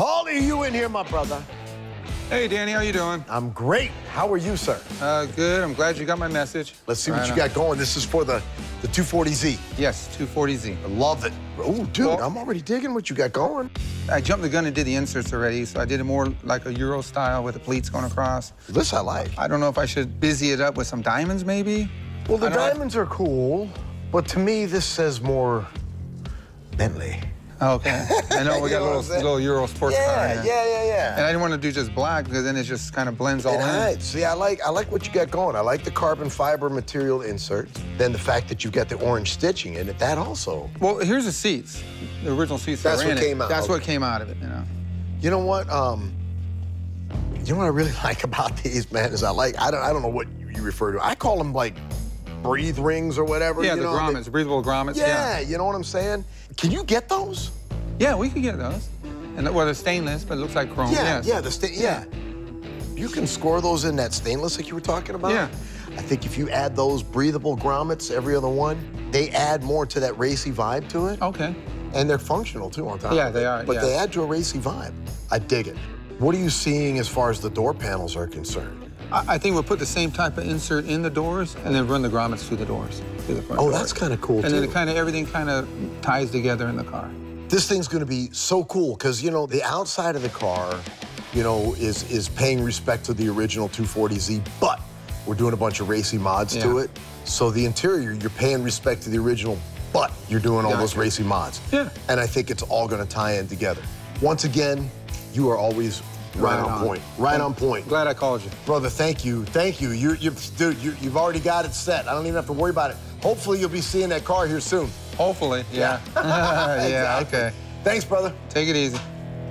Paulie, you in here, my brother? Hey, Danny, how you doing? I'm great. How are you, sir? Good. I'm glad you got my message. Let's see what you got going. This is for the 240Z. Yes, 240Z. I love it. Oh, dude, Well, I'm already digging what you got going. I jumped the gun and did the inserts already, so I did it more like a Euro style with the pleats going across. This I like. I don't know if I should busy it up with some diamonds, maybe? Well, the diamonds are cool, but to me, this says more Bentley. Okay. I know we got a little Euro sports car. Yeah. And I didn't want to do just black because then it just kind of blends all in. Hides. See, I like what you got going. I like the carbon fiber material inserts. Then the fact that you've got the orange stitching in it, that also. Well, here's the seats. The original seats That's that were in what came out. That's what came out of it, you know. You know what? You know what I really like about these, man, is I don't know what you refer to. I call them like breathe rings or whatever. Yeah, you the know? grommets, breathable grommets. Yeah, you know what I'm saying? Can you get those? Yeah, we could get those. And well, they're stainless, but it looks like chrome. Yeah, yes. yeah. You can score those in that stainless like you were talking about. Yeah. I think if you add those breathable grommets, every other one, they add more to that racy vibe to it. Okay. And they're functional too on top. Yeah, of they it. are. But yeah. they add to a racy vibe. I dig it. What are you seeing as far as the door panels are concerned? I think we'll put the same type of insert in the doors and then run the grommets through the doors. Through the front Oh, doors. that's kind of cool too. And then everything kind of ties together in the car. This thing's gonna be so cool because, you know, the outside of the car, you know, is paying respect to the original 240Z, but we're doing a bunch of racy mods to it. So the interior, you're paying respect to the original, but you're doing all those racy mods. Yeah. And I think it's all gonna tie in together. Once again, you are always right on point. Right on point. Glad I called you. Brother, thank you. Thank you. Dude, you've already got it set. I don't even have to worry about it. Hopefully you'll be seeing that car here soon. Hopefully, yeah. Yeah, Exactly. okay. Thanks, brother. Take it easy.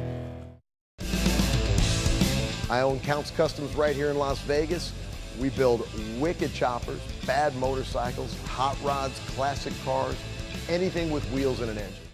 I own Counts Customs right here in Las Vegas. We build wicked choppers, bad motorcycles, hot rods, classic cars, anything with wheels and an engine.